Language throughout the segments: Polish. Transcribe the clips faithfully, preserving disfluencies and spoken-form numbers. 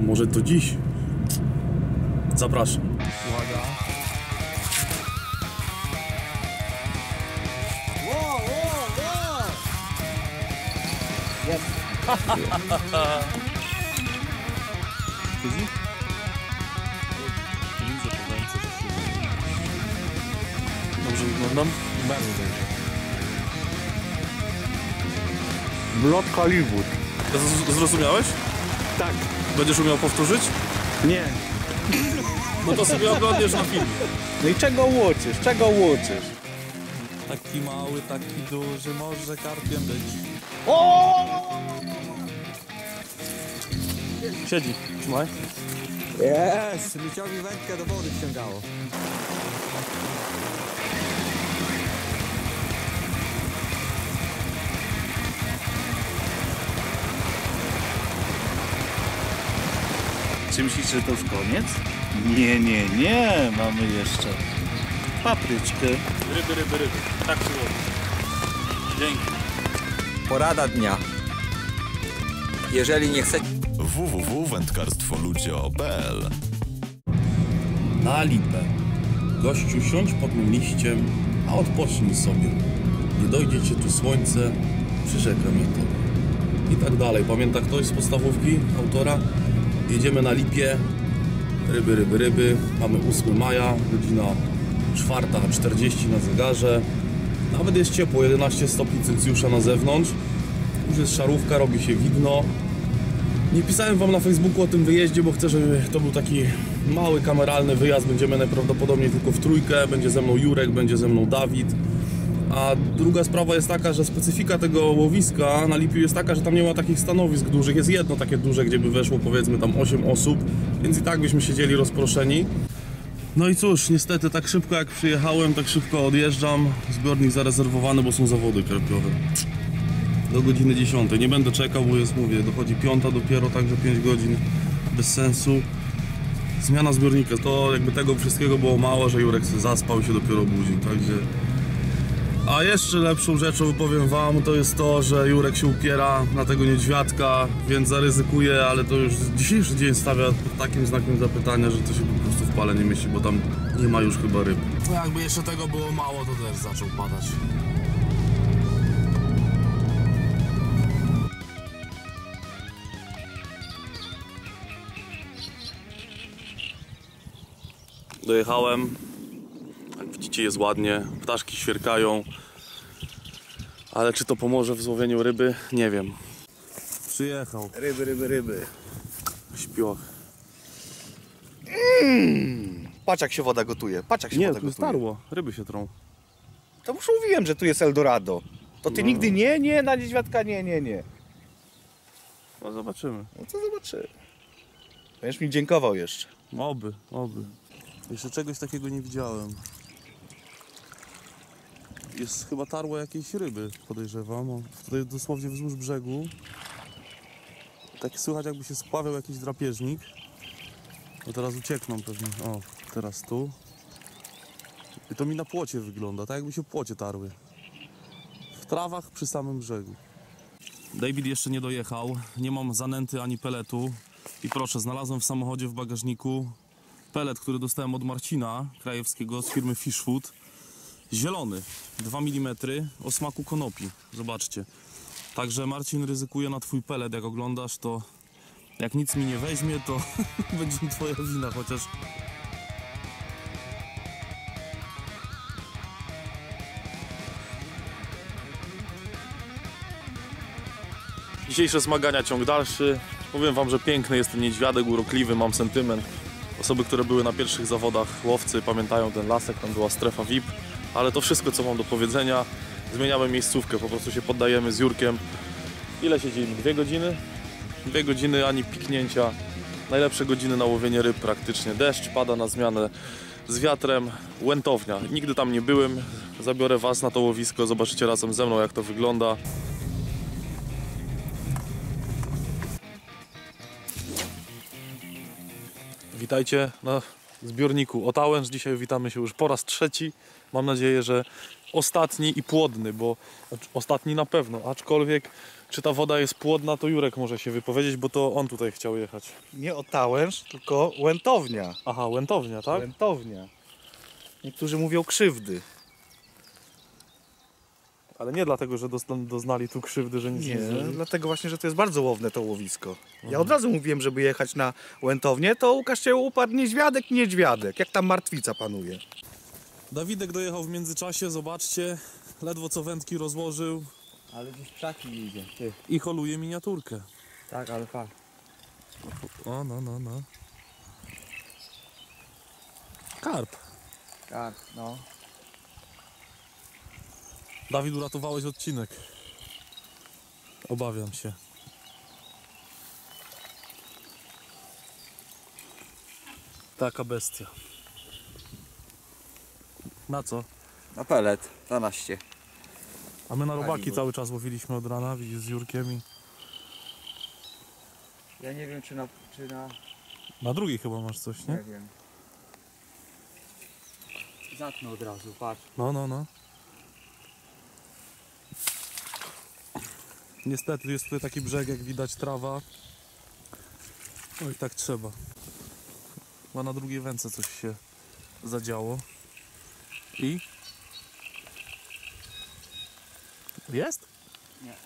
Może to dziś? Zapraszam. Uwaga. Wow, wow, wow! Jest. Siedzi? Widzę po ręce, że siedzi. Dobrze wyglądam? Bardzo dobrze. Blood Hollywood. Zrozumiałeś? Tak. Będziesz umiał powtórzyć? Nie. No to sobie oglądasz na filmie. No i czego łuczysz? Czego łuczysz? Taki mały, taki duży, może karpiem być. O! Siedzi, trzymaj. Jest! Leciał mi wędkę do wody wciągało. Czy myślisz, że to już koniec? Nie, nie, nie, mamy jeszcze papryczkę. Ryby, ryby, ryby. Tak się łowi. Dzięki. Porada dnia. Jeżeli nie chcecie... w w w kropka wędkarstwo ludzio kropka p l. Na lipę. Gościu, siądź pod tym liściem, a odpocznij sobie. Nie dojdzie cię tu słońce, przyrzekam ja to. I tak dalej. Pamięta ktoś z podstawówki autora? Jedziemy na lipie. Ryby, ryby, ryby. Mamy ósmego maja, godzina czwarta czterdzieści na zegarze. Nawet jest ciepło, jedenaście stopni Celsjusza na zewnątrz. Już jest szarówka, robi się widno. Nie pisałem wam na Facebooku o tym wyjeździe, bo chcę, żeby to był taki mały, kameralny wyjazd. Będziemy najprawdopodobniej tylko w trójkę. Będzie ze mną Jurek, będzie ze mną Dawid. A druga sprawa jest taka, że specyfika tego łowiska na Lipiu jest taka, że tam nie ma takich stanowisk dużych. Jest jedno takie duże, gdzie by weszło powiedzmy tam osiem osób, więc i tak byśmy siedzieli rozproszeni. No i cóż, niestety tak szybko jak przyjechałem, tak szybko odjeżdżam. Zbiornik zarezerwowany, bo są zawody karpiowe. Do godziny dziesiątej. Nie będę czekał, bo jest, mówię, dochodzi piąta dopiero, także pięć godzin bez sensu. Zmiana zbiornika, to jakby tego wszystkiego było mało, że Jurek sobie zaspał i się dopiero budził, także... A jeszcze lepszą rzeczą, powiem wam, to jest to, że Jurek się upiera na tego niedźwiadka, więc zaryzykuje, ale to już dzisiejszy dzień stawia pod takim znakiem zapytania, że to się po prostu w pale nie mieści, bo tam nie ma już chyba ryb. No jakby jeszcze tego było mało, to też zaczął padać. Dojechałem, jak widzicie jest ładnie, ptaszki świerkają, ale czy to pomoże w złowieniu ryby? Nie wiem. Przyjechał. Ryby, ryby, ryby. Śpioch. Mm, patrz jak się woda gotuje, patrz jak się Nie, woda tu gotuje. starło, ryby się trą. To już mówiłem, że tu jest Eldorado. To ty No. nigdy nie, nie, na niedźwiadka nie, nie, nie. No zobaczymy. No to zobaczymy. Będziesz mi dziękował jeszcze. Oby, oby. Jeszcze czegoś takiego nie widziałem. Jest chyba tarło jakiejś ryby, podejrzewam. O, tutaj dosłownie wzdłuż brzegu. Tak słychać jakby się spławiał jakiś drapieżnik. No teraz uciekną pewnie. O, teraz tu. I to mi na płocie wygląda, tak jakby się płocie tarły. W trawach przy samym brzegu. David jeszcze nie dojechał. Nie mam zanęty ani peletu. I proszę, znalazłem w samochodzie w bagażniku pelet, który dostałem od Marcina Krajewskiego z firmy Fishfood. Zielony, dwa milimetry, o smaku konopi. Zobaczcie. Także Marcin ryzykuje na twój pelet. Jak oglądasz, to jak nic mi nie weźmie, to będzie twoja wina, chociaż... Dzisiejsze zmagania, ciąg dalszy. Powiem wam, że piękny jest ten niedźwiadek, urokliwy, mam sentyment. Osoby, które były na pierwszych zawodach, łowcy, pamiętają ten lasek, tam była strefa V I P. Ale to wszystko, co mam do powiedzenia. Zmieniamy miejscówkę, po prostu się poddajemy z Jurkiem. Ile siedzieli? Dwie godziny? Dwie godziny, ani piknięcia. Najlepsze godziny na łowienie ryb praktycznie. Deszcz pada na zmianę z wiatrem. Łętownia. Nigdy tam nie byłem. Zabiorę was na to łowisko, zobaczycie razem ze mną, jak to wygląda. Witajcie na zbiorniku Otałęcz. Dzisiaj witamy się już po raz trzeci. Mam nadzieję, że ostatni i płodny, bo znaczy, ostatni na pewno, aczkolwiek czy ta woda jest płodna, to Jurek może się wypowiedzieć, bo to on tutaj chciał jechać. Nie Otałęcz, tylko Łętownia. Aha, Łętownia, tak? Łętownia. Niektórzy mówią krzywdy. Ale nie dlatego, że dozna- doznali tu krzywdy, że nic nie, Nie, zrobili. dlatego właśnie, że to jest bardzo łowne to łowisko. Ja od razu mówiłem, żeby jechać na Łętownię, to Łukasz się uparł niedźwiadek, niedźwiadek. Jak tam martwica panuje. Dawidek dojechał w międzyczasie, zobaczcie, ledwo co wędki rozłożył Ale gdzieś pszaki idzie. Ty. i holuje miniaturkę. Tak, ale fakt. O, no, no, no. Karp. Tak, no. Dawid, uratowałeś odcinek. Obawiam się. Taka bestia. Na co? Na pelet, dwanaście. A my na robaki Halibut. cały czas łowiliśmy od rana, widzisz, z Jurkiem i... Ja nie wiem czy na... czy na... Na drugiej chyba masz coś, nie? nie wiem. Zatnę od razu, patrz. No, no, no. Niestety jest tutaj taki brzeg, jak widać, trawa. No i tak trzeba. Chyba na drugiej wędce coś się zadziało. I? Jest? Nie.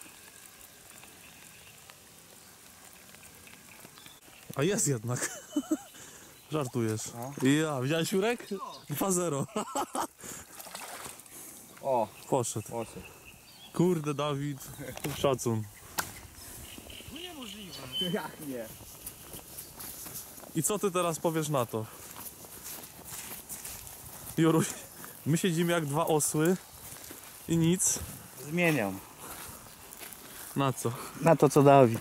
A jest jednak. Żartujesz. No. Ja, widziałeś Jurek? dwa zero. O, Poszedł. poszedł. Kurde, Dawid, szacun. Jak nie? I co ty teraz powiesz na to? Juruś, my siedzimy jak dwa osły i nic. Zmieniam. Na co? Na to, co Dawid.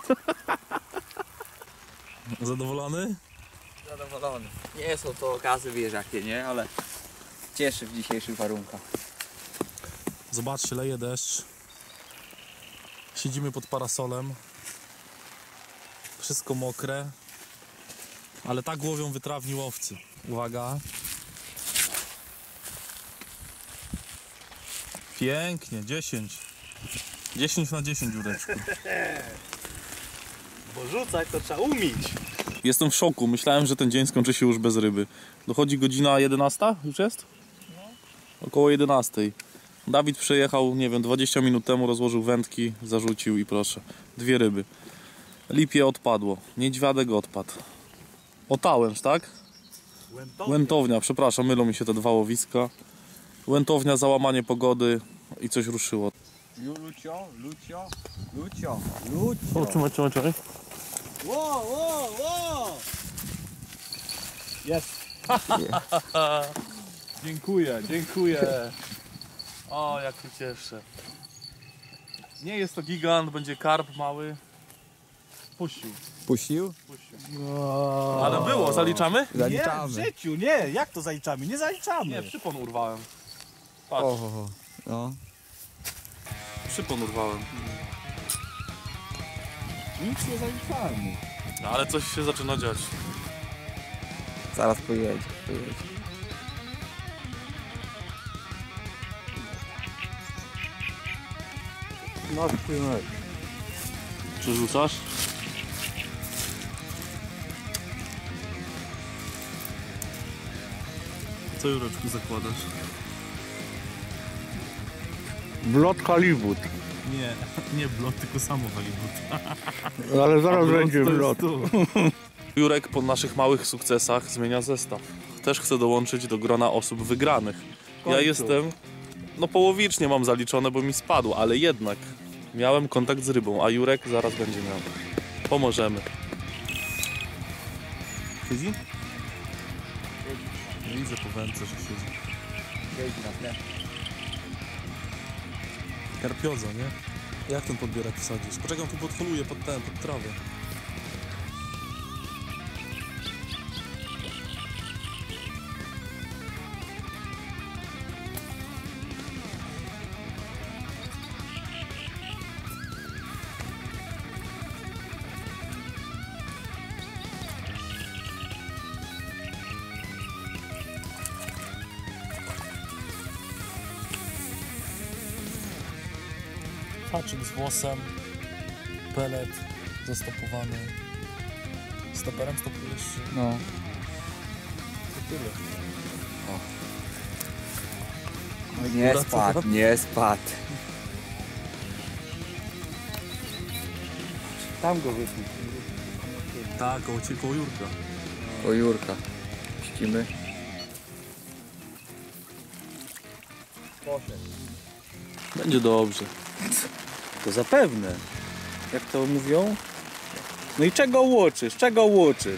Zadowolony? Zadowolony. Nie są to okazy, wiesz jakie, nie? Ale cieszy w dzisiejszych warunkach. Zobaczcie, leje deszcz. Siedzimy pod parasolem. Wszystko mokre. Ale tak łowią wytrawni łowcy. Uwaga. Pięknie, dziesięć. dziesięć na dziesięć, Jureczku. Bo rzucać to trzeba umieć. Jestem w szoku. Myślałem, że ten dzień skończy się już bez ryby. Dochodzi godzina jedenasta? Już jest? Około jedenastej. Dawid przyjechał, nie wiem, dwadzieścia minut temu, rozłożył wędki, zarzucił i proszę. Dwie ryby. Lipie odpadło. Niedźwiadek odpadł. Otałęcz, tak? Łętownia. Łętownia, przepraszam, mylą mi się te dwa łowiska. Łętownia, załamanie pogody i coś ruszyło. Lucio, Lucio, Lucio, Lucio. O, trzymaj, trzymaj, trzymaj. Ło, ło, ło! Jest. Dziękuję, dziękuję. O, jak się cieszę. Nie jest to gigant, będzie karp mały. Puścił, Puścił? puścił. Ale było, zaliczamy? Nie, w życiu, nie. Jak to zaliczamy? Nie zaliczamy. Nie, przypon urwałem. Patrz, Oho, no. przypon urwałem. Nic nie zaliczamy. No, ale coś się zaczyna dziać. Zaraz pojedzie, pojedzie. No, ty Przerzucasz? Co, Jureczku, zakładasz? Blot Halibut. Nie, nie blot, tylko samo Hollywood. Ale zaraz Blot będzie to jest blot. tu. Jurek po naszych małych sukcesach zmienia zestaw. Też chce dołączyć do grona osób wygranych. Ja końcu. jestem, no połowicznie mam zaliczone, bo mi spadł, ale jednak miałem kontakt z rybą, a Jurek zaraz będzie miał. Pomożemy. Siedzi? Nie widzę po wędce, że siedzi. Siedzi na tle. Karpioza, nie? Jak ten podbierak wsadzisz? Poczekam, tu podholuję pod ten, pod trawę. Haczyk z włosem, pelet zastopowany. Stoperem stopujesz? No. To tyle. Nie spadł, nie spadł. Tam go wypnij. Tak, koło ciebie, koło Jurka. O Jurka. Ścimy. Będzie dobrze. To zapewne. Jak to mówią? No i czego łoczysz? Czego łoczysz?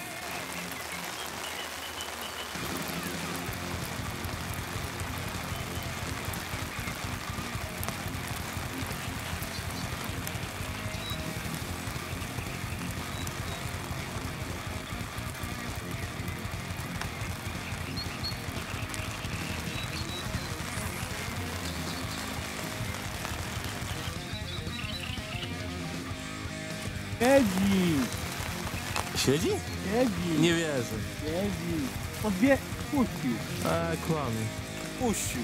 Siedzi! Siedzi? Siedzi! Nie wierzę. Siedzi! Podbie... Puścił! Eee, kłamie. Puścił!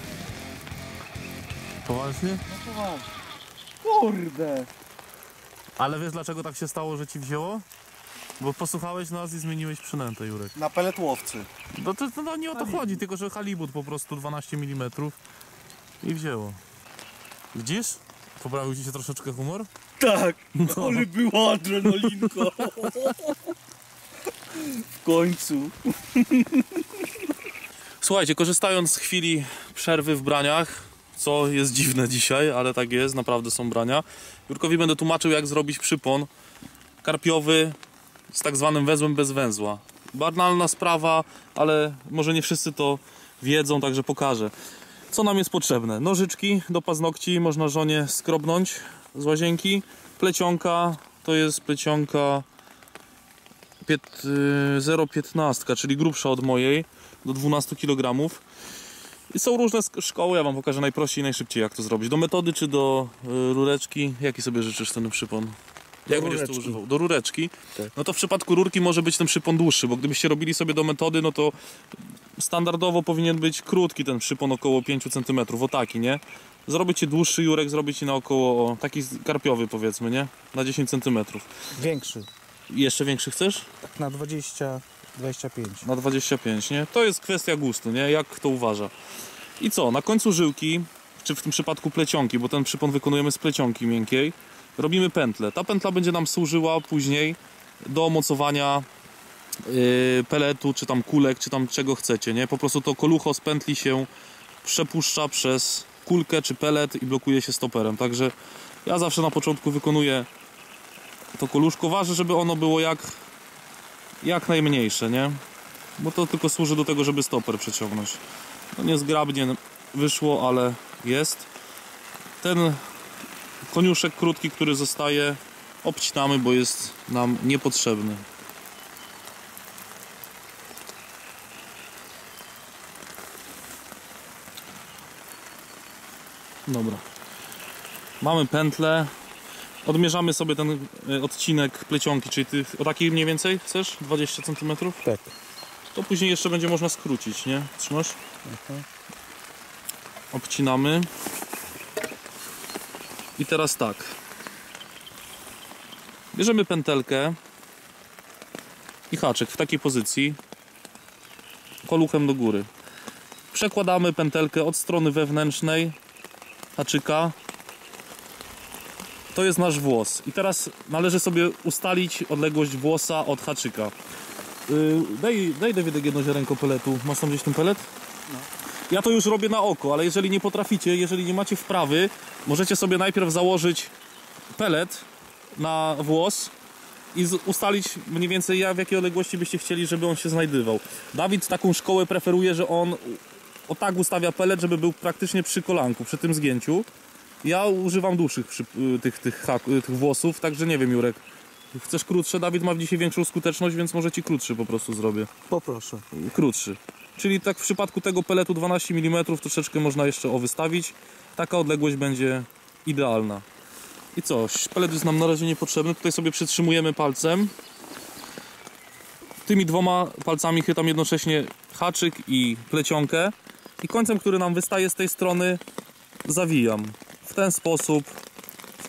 Poważnie? No poważnie. Kurde! Ale wiesz dlaczego tak się stało, że ci wzięło? Bo posłuchałeś nas i zmieniłeś przynętę, Jurek. Na pelet łowcy. No to, to no, nie o to chodzi, tylko że halibut po prostu dwanaście milimetrów i wzięło. Widzisz? Poprawił ci się troszeczkę humor? Tak! Ale była adrenalinka! W końcu! Słuchajcie, korzystając z chwili przerwy w braniach, co jest dziwne dzisiaj, ale tak jest, naprawdę są brania, Jurkowi będę tłumaczył, jak zrobić przypon karpiowy z tak zwanym węzłem bez węzła. Banalna sprawa, ale może nie wszyscy to wiedzą, także pokażę. Co nam jest potrzebne? Nożyczki do paznokci, można żonie skrobnąć z łazienki. Plecionka, to jest plecionka zero przecinek piętnaście, czyli grubsza od mojej, do dwunastu kilogramów. I są różne szkoły, ja wam pokażę najprościej i najszybciej, jak to zrobić. Do metody czy do y, rureczki? Jaki sobie życzysz ten przypon? Jak będziesz to używał? Do rureczki? Tak. No to w przypadku rurki może być ten przypon dłuższy, bo gdybyście robili sobie do metody, no to standardowo powinien być krótki ten przypon, około pięć centymetrów, o taki, nie? Zrobić ci dłuższy, Jurek, zrobić ci na około, o, taki karpiowy powiedzmy, nie? Na dziesięć centymetrów. Większy. I jeszcze większy chcesz? Tak na dwadzieścia, dwadzieścia pięć. Na dwadzieścia pięć, nie? To jest kwestia gustu, nie? Jak kto uważa. I co? Na końcu żyłki, czy w tym przypadku plecionki, bo ten przypon wykonujemy z plecionki miękkiej, robimy pętlę. Ta pętla będzie nam służyła później do mocowania yy, peletu, czy tam kulek, czy tam czego chcecie, nie? Po prostu to kolucho z pętli się przepuszcza przez kulkę czy pelet i blokuje się stoperem. Także ja zawsze na początku wykonuję to koluszko. Ważne, żeby ono było jak, jak najmniejsze, nie? Bo to tylko służy do tego, żeby stoper przeciągnąć. No niezgrabnie wyszło, ale jest. Ten koniuszek krótki, który zostaje, obcinamy, bo jest nam niepotrzebny. Dobra. Mamy pętlę. Odmierzamy sobie ten odcinek plecionki, czyli ty o takiej mniej więcej chcesz? dwadzieścia centymetrów? Tak. To później jeszcze będzie można skrócić, nie? Trzymasz? Mhm. Obcinamy. I teraz tak. Bierzemy pętelkę i haczyk w takiej pozycji, koluchem do góry. Przekładamy pętelkę od strony wewnętrznej haczyka. To jest nasz włos. I teraz należy sobie ustalić odległość włosa od haczyka. Yy, daj, daj Dawidek jedno ziarenko peletu. Masz tam gdzieś ten pelet? No. Ja to już robię na oko, ale jeżeli nie potraficie, jeżeli nie macie wprawy, możecie sobie najpierw założyć pelet na włos i z, ustalić mniej więcej jak, w jakiej odległości byście chcieli, żeby on się znajdywał. Dawid taką szkołę preferuje, że on o tak ustawia pelet, żeby był praktycznie przy kolanku, przy tym zgięciu. Ja używam dłuższych przy, tych, tych, tych włosów, także nie wiem, Jurek. Chcesz krótsze? Dawid ma dzisiaj większą skuteczność, więc może ci krótszy po prostu zrobię. Poproszę. Krótszy. Czyli tak w przypadku tego peletu dwanaście milimetrów troszeczkę można jeszcze o wystawić. Taka odległość będzie idealna. I co? Pelet jest nam na razie niepotrzebny. Tutaj sobie przytrzymujemy palcem. Tymi dwoma palcami chytam jednocześnie haczyk i plecionkę. I końcem, który nam wystaje z tej strony, zawijam. W ten sposób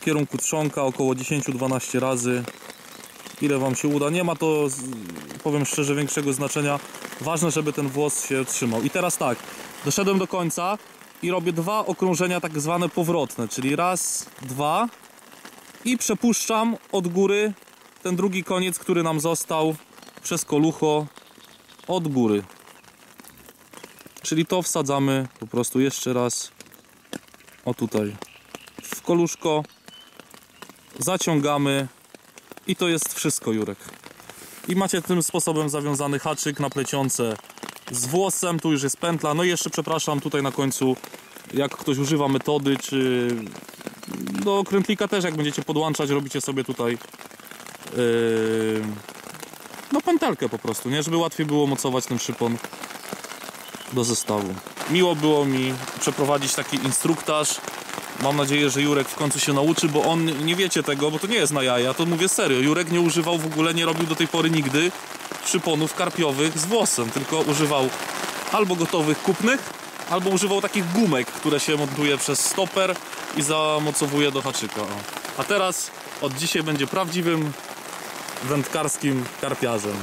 kierunku trzonka około dziesięć do dwunastu razy. Ile wam się uda? Nie ma to, powiem szczerze, większego znaczenia. Ważne, żeby ten włos się trzymał. I teraz tak, doszedłem do końca i robię dwa okrążenia tak zwane powrotne, czyli raz, dwa i przepuszczam od góry ten drugi koniec, który nam został przez kolucho od góry. Czyli to wsadzamy po prostu jeszcze raz o tutaj w koluszko, zaciągamy i to jest wszystko, Jurek. I macie tym sposobem zawiązany haczyk na plecionce z włosem, tu już jest pętla. No i jeszcze, przepraszam, tutaj na końcu, jak ktoś używa metody, czy do krętlika też, jak będziecie podłączać, robicie sobie tutaj yy, no pętelkę po prostu, nie? Żeby łatwiej było mocować ten szypon do zestawu. Miło było mi przeprowadzić taki instruktaż. Mam nadzieję, że Jurek w końcu się nauczy, bo on, nie wiecie tego, bo to nie jest na jaja, to mówię serio. Jurek nie używał w ogóle, nie robił do tej pory nigdy szyponów karpiowych z włosem, tylko używał albo gotowych kupnych, albo używał takich gumek, które się montuje przez stoper i zamocowuje do haczyka. O. A teraz od dzisiaj będzie prawdziwym wędkarskim karpiarzem.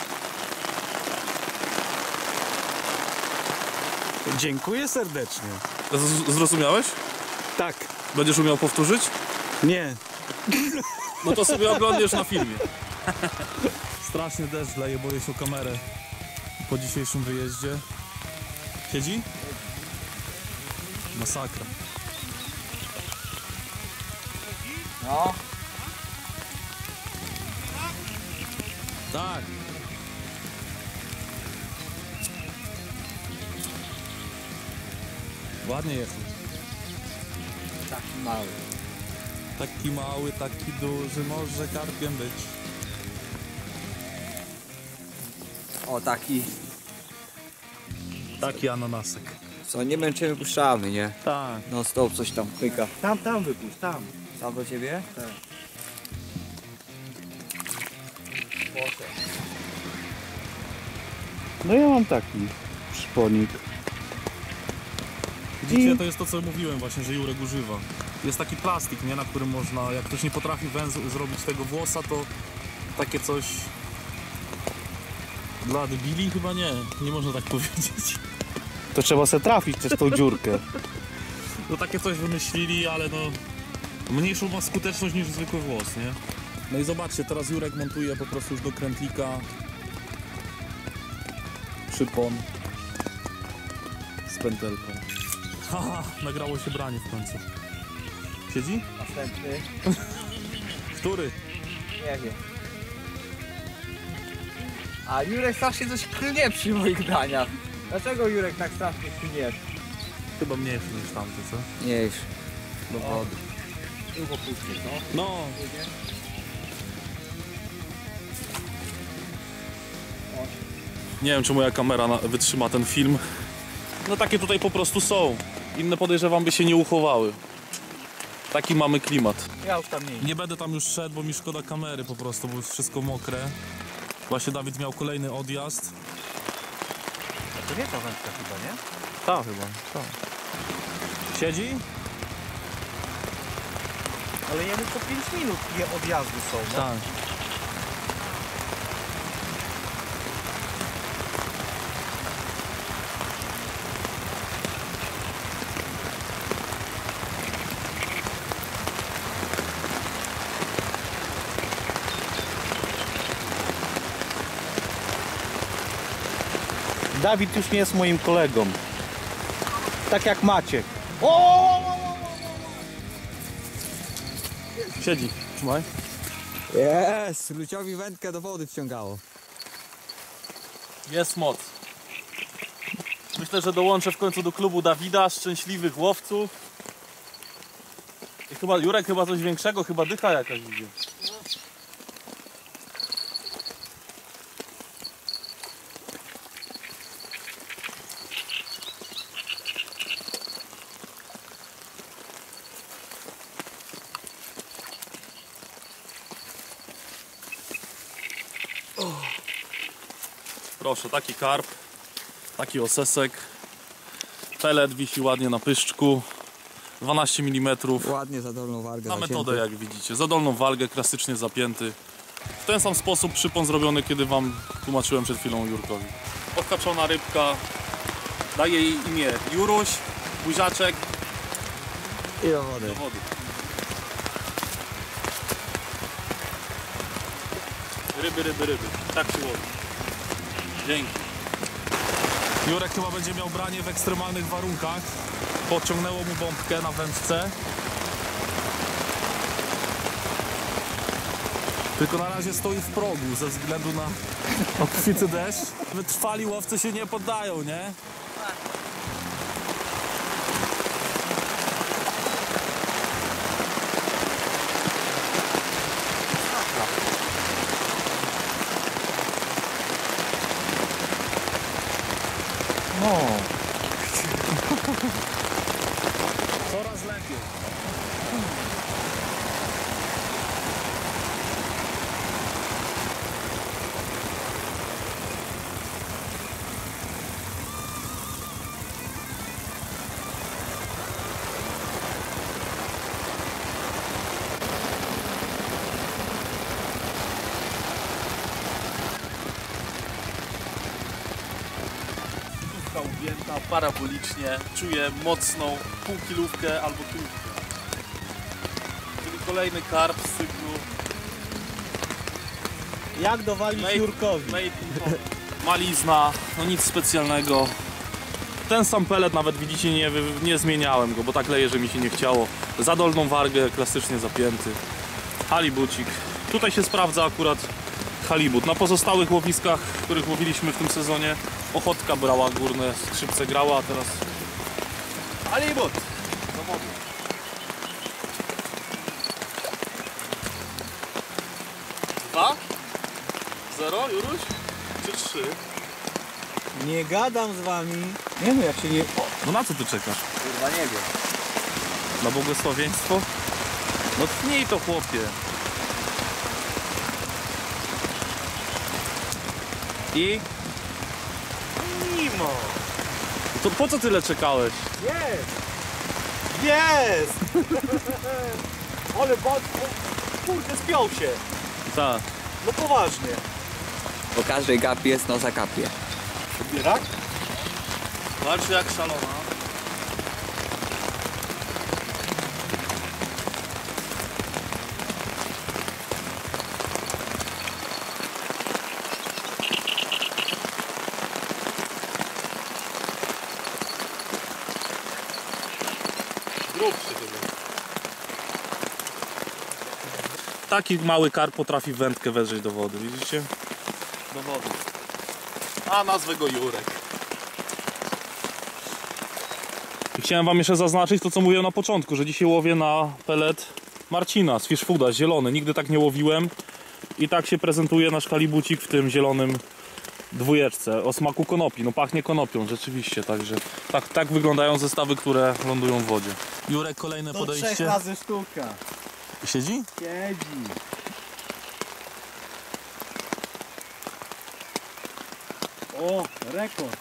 Dziękuję serdecznie. Z- zrozumiałeś? Tak. Będziesz umiał powtórzyć? Nie. No to sobie oglądasz na filmie. Straszny deszcz leje, boję się o kamerę po dzisiejszym wyjeździe. Siedzi? Masakra. No, Tak. Ładnie jechał. taki mały. Taki mały, taki duży, może karpiem być. O, taki, Taki ananasek. co nie męczymy, puszczamy, nie? Tak. No stop, coś tam pyka. Tam, tam wypuść, tam. Tam do ciebie? Tak. No ja mam taki szponik. Widzicie, to jest to, co mówiłem właśnie, że Jurek używa. Jest taki plastik, nie, na którym można, jak ktoś nie potrafi węz zrobić tego włosa, to takie coś dla debili chyba nie, nie można tak powiedzieć. To trzeba se trafić przez tą dziurkę. No takie coś wymyślili, ale no mniejszą ma skuteczność niż zwykły włos, nie? No i zobaczcie, teraz Jurek montuje po prostu już do krętlika szypon z pętelką. Haha, nagrało się branie w końcu. Siedzi? Następny. Który? Nie wiem. A Jurek strasznie coś klnie przy moich daniach. Dlaczego Jurek tak strasznie klniesz? Chyba mniejszy niż tamty, co? Nie już. Do wody. Tylko puszczę, no. No, nie wiem, czy moja kamera na- wytrzyma ten film. No takie tutaj po prostu są. Inne podejrzewam by się nie uchowały. Taki mamy klimat. Ja już tam nie idę. Nie będę tam już szedł, bo mi szkoda kamery po prostu, bo jest wszystko mokre. Właśnie Dawid miał kolejny odjazd. To nie ta wędka chyba, nie? Tak chyba, tak. Siedzi? Ale jemu co pięć minut je odjazdy są, no. Tak. Dawid już nie jest moim kolegą. Tak jak Maciek. O! Siedzi, trzymaj. Jest! Luciowi wędkę do wody wciągało. Jest moc. Myślę, że dołączę w końcu do klubu Dawida, szczęśliwych łowców. I chyba, Jurek chyba coś większego, chyba dycha jakaś idzie. Proszę, taki karp, taki osesek. Pelet wisi ładnie na pyszczku. dwanaście milimetrów. Ładnie za dolną wargę Na zacięty. metodę, jak widzicie. Za dolną walgę, klasycznie zapięty. W ten sam sposób przypon zrobiony, kiedy wam tłumaczyłem przed chwilą Jurkowi. Odkaczona rybka. Daje jej imię Juruś, buziaczek I do wody. do wody. Ryby, ryby, ryby. Tak się łowi. Dzięki. Jurek chyba będzie miał branie w ekstremalnych warunkach. Podciągnęło mu bombkę na wędce. Tylko na razie stoi w progu ze względu na obfity deszcz. Wytrwali łowcy się nie poddają, nie? No. Coraz lepiej. Ugięta parabolicznie, czuję mocną półkilówkę albo kilówkę. Czyli kolejny karp z cyklu Jak dowalić Made- Jurkowi? Made in Poland. Malizna, no nic specjalnego. Ten sam pelet nawet widzicie, nie, wy- nie zmieniałem go, bo tak leje, że mi się nie chciało. Za dolną wargę, klasycznie zapięty. Halibucik. Tutaj się sprawdza akurat halibut. Na pozostałych łowiskach, których łowiliśmy w tym sezonie, ochotka brała górne skrzypce, grała, a teraz halibut do wody. Dwa? Zero, Juruś? Czy trzy? Nie gadam z wami. Nie no, jak się nie... O, No na co ty czekasz? Kurwa nie wiem. Na błogosławieństwo? No tnij to, chłopie. I? mimo. To po co tyle czekałeś? Jest! Jest! Ale bad... Kurde, spiął się. Tak. No poważnie. Po każdej gapie jest no zakapie. Bierak? Walczy jak szalona. Grubszy chyba. Taki mały karp potrafi wędkę wedrzeć do wody, widzicie? Do wody. A nazwę go Jurek. I chciałem wam jeszcze zaznaczyć to, co mówiłem na początku, że dzisiaj łowię na pelet Marcina z Fish Fooda, zielony. Nigdy tak nie łowiłem i tak się prezentuje nasz halibucik w tym zielonym dwójeczce o smaku konopi. No pachnie konopią rzeczywiście, także tak, tak wyglądają zestawy, które lądują w wodzie. Jurek, kolejne Do trzech podejście. razy sztuka. Siedzi? Siedzi. O, rekord.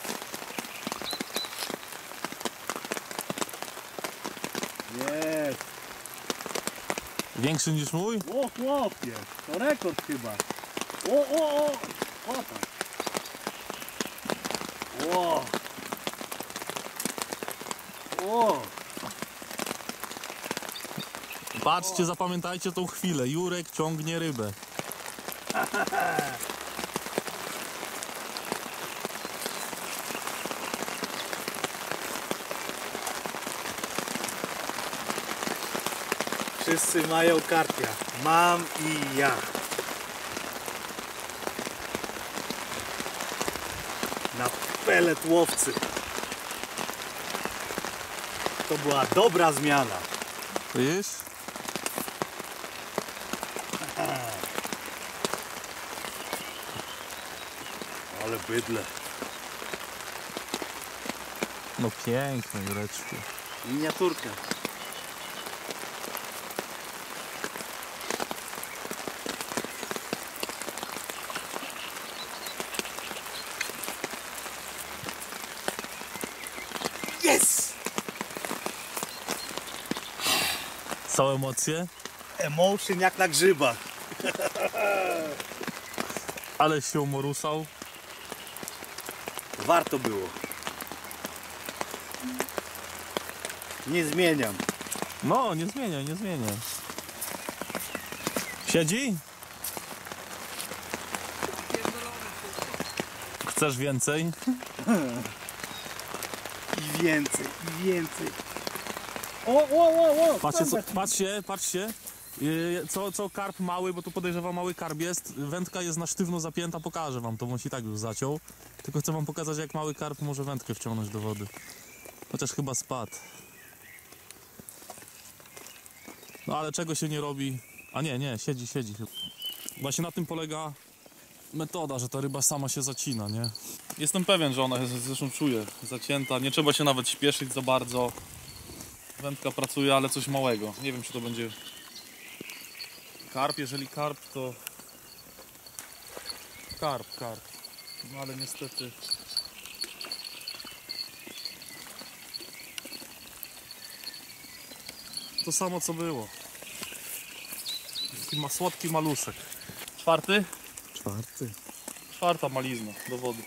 Jest. Większy niż mój? O chłopie, to rekord chyba. O, o, o. O tak. O. O. Patrzcie, zapamiętajcie tą chwilę. Jurek ciągnie rybę. Wszyscy mają karpia. Mam i ja. Na pelet łowcy. To była dobra zmiana. Widzisz? Ale bydle. No piękne, Jureczku. Miniaturka. Yes! Są emocje, Emotion jak na grzybach. ale się umorusał. Warto było. Nie zmieniam. No, nie zmieniaj, nie zmieniaj. Siedzi? Chcesz więcej? I więcej, i więcej. O, o, o, o. Patrzcie, co, patrzcie, patrzcie. Yy, Co, co karp mały, bo tu podejrzewam mały karp jest. Wędka jest na sztywno zapięta, pokażę wam to, bo się i tak już zaciął. Tylko chcę wam pokazać, jak mały karp może wędkę wciągnąć do wody. Chociaż chyba spadł. No ale czego się nie robi? A nie, nie, siedzi, siedzi. Właśnie na tym polega metoda, że ta ryba sama się zacina, nie? Jestem pewien, że ona jest, zresztą czuję, zacięta. Nie trzeba się nawet śpieszyć za bardzo. Wędka pracuje, ale coś małego. Nie wiem, czy to będzie karp. Jeżeli karp, to karp, karp. No ale niestety to samo, co było. Taki ma słodki maluszek. Czwarty? Czwarty. Czwarta malizna do wody.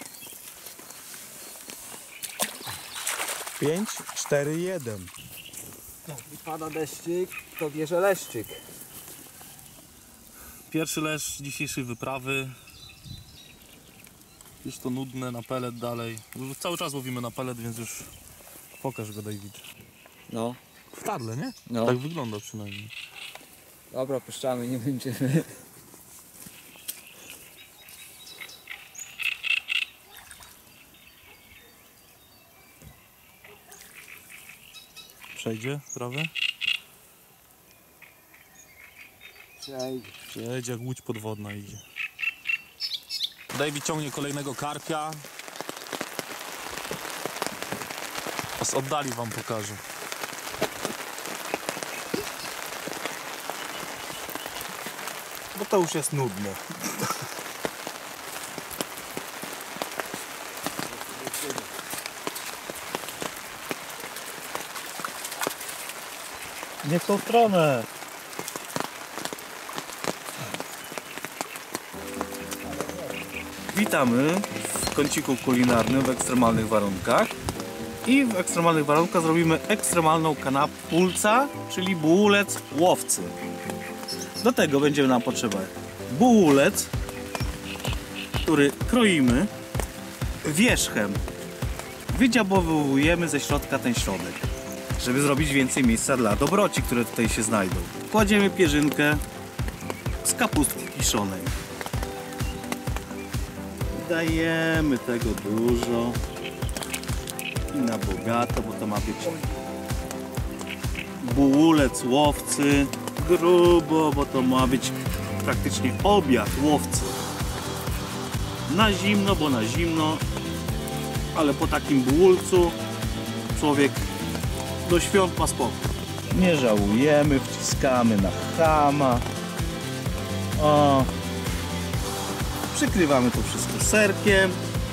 Pięć, cztery, jeden. I pada deszczyk, to bierze leszczyk. Pierwszy leszcz dzisiejszej wyprawy. Już to nudne, na pelet dalej. Cały czas łowimy na pelet, więc już pokaż go, David. No, W tadle, nie? no. Tak wygląda przynajmniej. Dobra, puszczamy, nie będziemy. Przejdzie trawę? Przejdzie. Przejdzie, jak łódź podwodna idzie. David ciągnie kolejnego karpia. Z oddali wam pokażę. Bo to już jest nudne. Nie w tą stronę. Witamy w kąciku kulinarnym w ekstremalnych warunkach. I w ekstremalnych warunkach zrobimy ekstremalną kanapulca, czyli bułulec łowcy. Do tego będzie nam potrzeba bułulec, który kroimy wierzchem. Wydziabowujemy ze środka ten środek, żeby zrobić więcej miejsca dla dobroci, które tutaj się znajdą. Kładziemy pierzynkę z kapustki kiszonej. Dajemy tego dużo i na bogato, bo to ma być bułulec łowcy. Grubo, bo to ma być praktycznie obiad łowcy. Na zimno, bo na zimno, ale po takim bułulcu człowiek do świąt ma spokój. Nie żałujemy, wciskamy na chama. O. Przykrywamy to wszystko serkiem.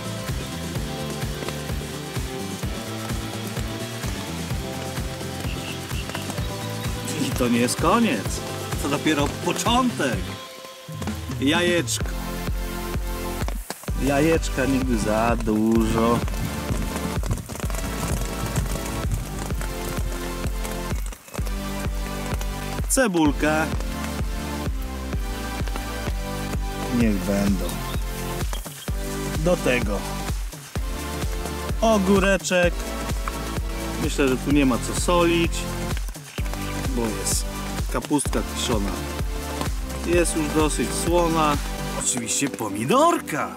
I to nie jest koniec. To dopiero początek. Jajeczko. Jajeczka nigdy za dużo. Cebulka. Niech będą. Do tego ogóreczek. Myślę, że tu nie ma co solić, bo jest kapustka kiszona. Jest już dosyć słona. Oczywiście pomidorka.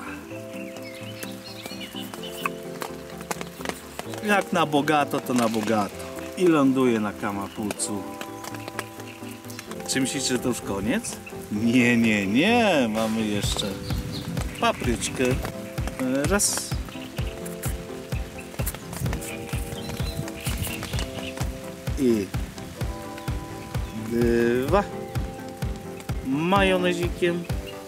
Jak na bogato, to na bogato. I ląduje na kamapulcu. Czy myślicie, że to już koniec? Nie, nie, nie. Mamy jeszcze papryczkę. Raz. I dwa. Majonezikiem.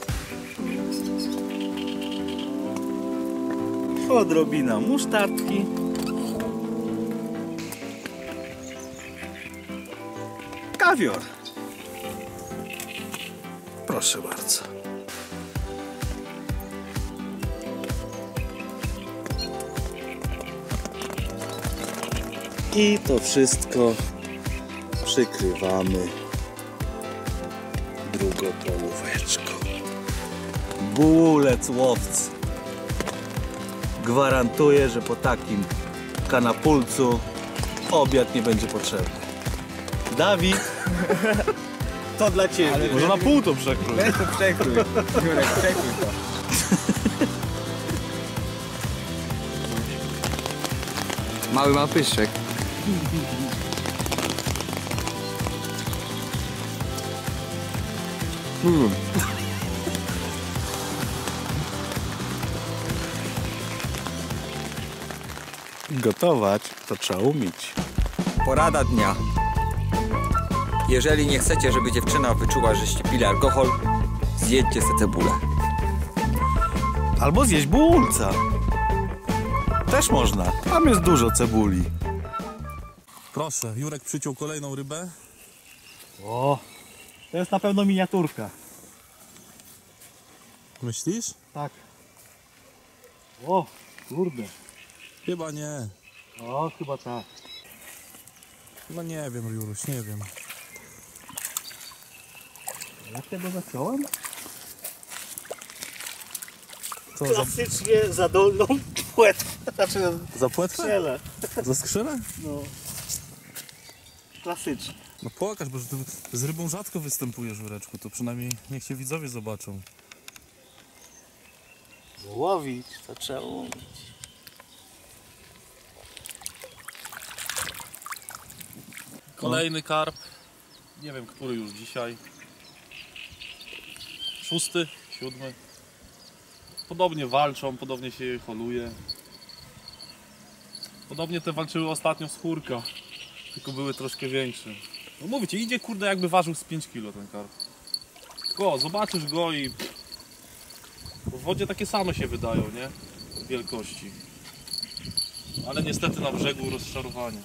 Odrobina musztardki. kawior. Proszę bardzo. I to wszystko przykrywamy drugą połóweczką. Bułec łowcy. Gwarantuję, że po takim kanapulcu obiad nie będzie potrzebny. Dawid, to dla ciebie. Ale Może na pół to przekrój. Weź to przekrój. Jurek, przekrój to. Mały ma pyszczek. Hmm. Gotować to trzeba umieć. Porada dnia. Jeżeli nie chcecie, żeby dziewczyna wyczuła, żeście pili alkohol, zjedźcie se cebulę. Albo zjeść bułca. Też można. Tam jest dużo cebuli. Proszę, Jurek przyciął kolejną rybę. O, to jest na pewno miniaturka. Myślisz? Tak. O, kurde. Chyba nie. O, chyba tak. No nie wiem, Juruś, nie wiem. Jak tego zacząłem? Co, za, Klasycznie za dolną płetwę. Znaczy za płetwę? strzelę. Za skrzynę? No. Klasycznie. No pokaż, bo że ty z rybą rzadko występujesz, Jureczku, to przynajmniej niech się widzowie zobaczą. Łowić to trzeba umieć. Kolejny karp. Nie wiem, który już dzisiaj. Szósty, siódmy. Podobnie walczą, podobnie się je holuje. Podobnie te walczyły ostatnio z chórka, tylko były troszkę większe. No mówię ci, idzie kurde jakby ważył z pięć kilo ten karp. Go, zobaczysz go i... W wodzie takie same się wydają, nie? Wielkości. Ale niestety na brzegu rozczarowanie.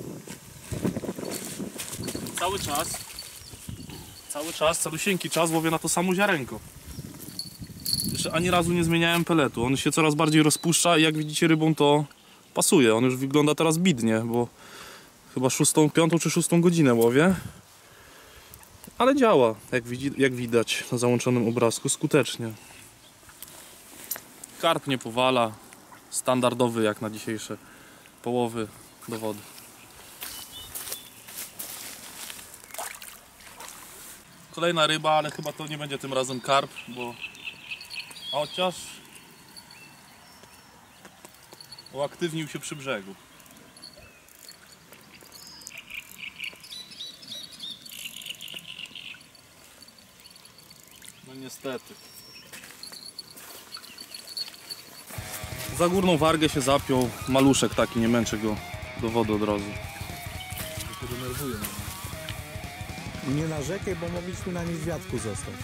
Cały czas, cały czas, calusieńki czas łowię na to samo ziarenko. Jeszcze ani razu nie zmieniałem peletu. On się coraz bardziej rozpuszcza i jak widzicie rybą to pasuje. On już wygląda teraz bidnie, bo chyba szóstą, piątą czy szóstą godzinę łowię. Ale działa, jak, widzi, jak widać na załączonym obrazku, skutecznie. Karp nie powala, standardowy jak na dzisiejsze połowy do wody. Kolejna ryba, ale chyba to nie będzie tym razem karp, bo chociaż uaktywnił się przy brzegu. No niestety. Za górną wargę się zapiął maluszek taki, nie męczę go do wody od razu. To się denerwuje. Nie narzekaj, bo mogliśmy na niedźwiadku zostać.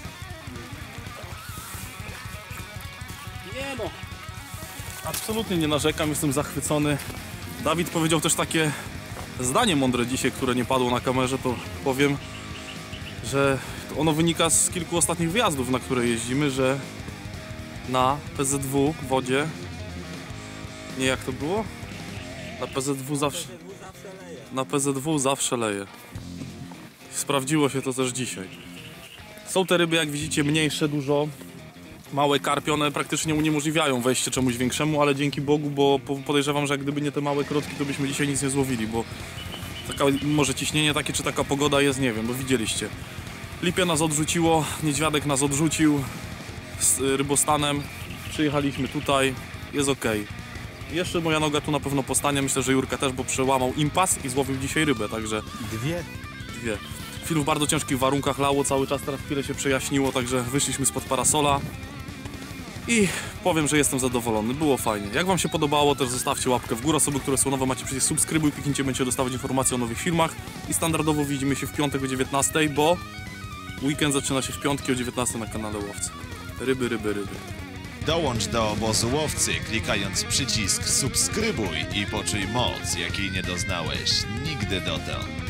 Nie no, absolutnie nie narzekam, jestem zachwycony. Dawid powiedział też takie zdanie mądre dzisiaj, które nie padło na kamerze, to powiem, że ono wynika z kilku ostatnich wyjazdów, na które jeździmy, że na P Z W wodzie, nie jak to było? Na P Z W zawsze, na P Z W zawsze leje. Sprawdziło się to też dzisiaj. Są te ryby, jak widzicie, mniejsze dużo. Małe karpie, one praktycznie uniemożliwiają wejście czemuś większemu, ale dzięki Bogu, bo podejrzewam, że jak gdyby nie te małe krotki, to byśmy dzisiaj nic nie złowili, bo taka, może ciśnienie takie, czy taka pogoda jest, nie wiem, bo widzieliście. Lipie nas odrzuciło, niedźwiadek nas odrzucił z rybostanem. Przyjechaliśmy tutaj, jest ok. Jeszcze moja noga tu na pewno postanie, myślę, że Jurka też, bo przełamał impas i złowił dzisiaj rybę, także... Dwie. Dwie. Film w bardzo ciężkich warunkach, lało cały czas, teraz chwilę się przejaśniło, także wyszliśmy spod parasola i powiem, że jestem zadowolony, było fajnie. Jak wam się podobało, też zostawcie łapkę w górę, osoby, które są nowe, macie przycisk subskrybuj, kliknijcie, będziecie dostawać informacje o nowych filmach i standardowo widzimy się w piątek o dziewiętnastej, bo weekend zaczyna się w piątki o dziewiętnastej na kanale Łowcy. Ryby, ryby, ryby. Dołącz do obozu łowcy, klikając przycisk subskrybuj i poczuj moc, jakiej nie doznałeś nigdy dotąd.